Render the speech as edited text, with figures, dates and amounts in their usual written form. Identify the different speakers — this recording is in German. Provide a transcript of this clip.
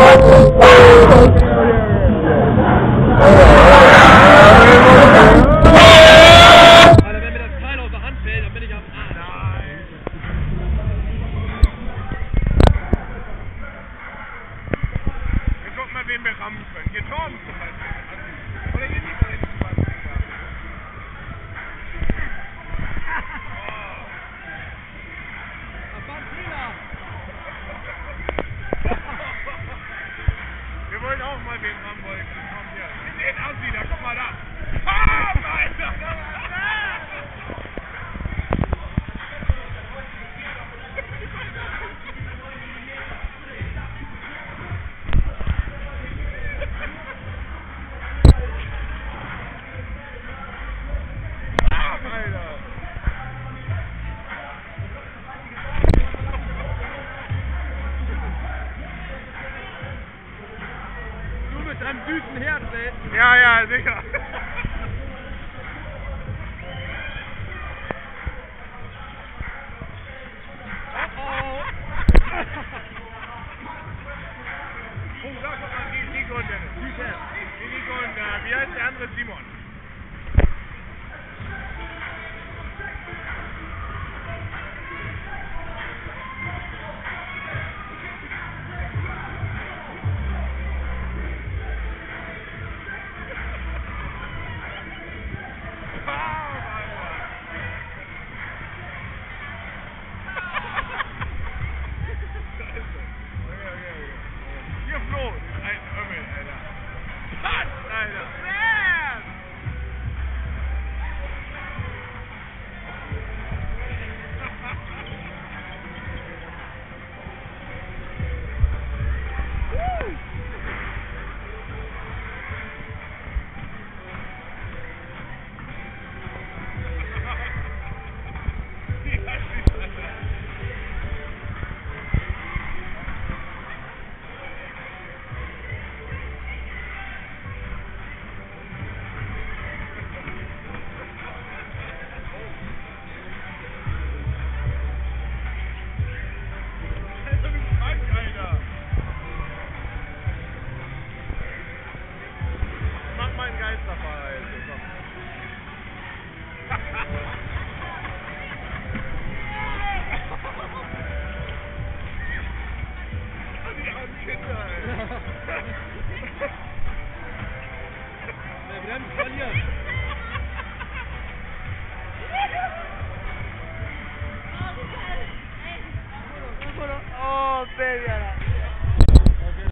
Speaker 1: wenn mir das Teil aus der Hand fällt, dann bin ich am Arsch.
Speaker 2: Nein. Wir gucken mal, wen wir rammen können. Hier Torben zum Beispiel. Oder hier die beiden zum Beispiel.
Speaker 1: Das war ein Fehler.
Speaker 2: Wir wollen auch mal wen rammen wollen. Komm hier. Wir sehen aus wieder. Guck mal da. Ah, Alter.
Speaker 1: Du mit deinem süßen Herz, ey.
Speaker 2: Ja, ja, sicher.
Speaker 1: Oh.
Speaker 2: Oh, da guck mal, die Nico und Dennis. Die Nico und, wie heißt der andere? Simon. Hier Flo, ein Ömmel, Alter. Was, Alter? Bam! Mach mal einen Geisterfahrer jetzt, komm. Die armen Kinder.